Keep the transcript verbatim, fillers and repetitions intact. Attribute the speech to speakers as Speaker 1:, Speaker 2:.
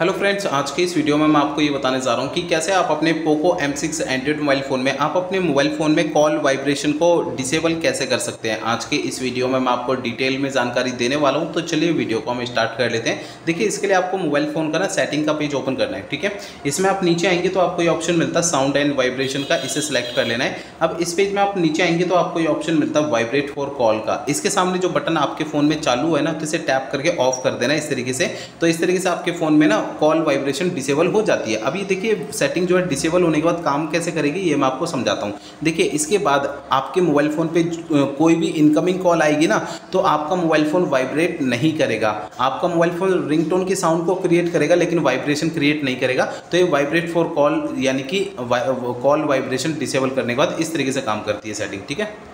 Speaker 1: Hello friends, आज के इस वीडियो में मैं आपको ये बताने जा रहा हूँ कि कैसे आप अपने Poco M six Android mobile phone में आप अपने मोबाइल फ़ोन में कॉल वाइब्रेशन को डिसेबल कैसे कर सकते हैं। आज के इस वीडियो में मैं आपको डिटेल में जानकारी देने वाला हूँ। तो चलिए वीडियो को हम स्टार्ट कर लेते हैं। देखिए, इसके लिए आपको मोबाइल फ़ोन का ना सेटिंग का पेज ओपन करना है। ठीक है, इसमें आप नीचे आएंगे तो आपको ये ऑप्शन मिलता है साउंड एंड वाइब्रेशन का, इसे सेलेक्ट कर लेना है। अब इस पेज में आप नीचे आएंगे तो आपको ये ऑप्शन मिलता है वाइब्रेट फॉर कॉल का। इसके सामने जो बटन आपके फ़ोन में चालू है ना, तो इसे टैप करके ऑफ कर देना इस तरीके से। तो इस तरीके से आपके फ़ोन में ना कॉल वाइब्रेशन डिसेबल हो जाती है। अभी देखिए, सेटिंग जो है डिसेबल होने के बाद काम कैसे करेगी ये मैं आपको समझाता हूँ। देखिए, इसके बाद आपके मोबाइल फ़ोन पे कोई भी इनकमिंग कॉल आएगी ना, तो आपका मोबाइल फ़ोन वाइब्रेट नहीं करेगा। आपका मोबाइल फ़ोन रिंगटोन की साउंड को क्रिएट करेगा लेकिन वाइब्रेशन क्रिएट नहीं करेगा। तो ये वाइब्रेट फॉर कॉल यानी कि कॉल वाइब्रेशन डिसेबल करने के बाद इस तरीके से काम करती है सेटिंग। ठीक है।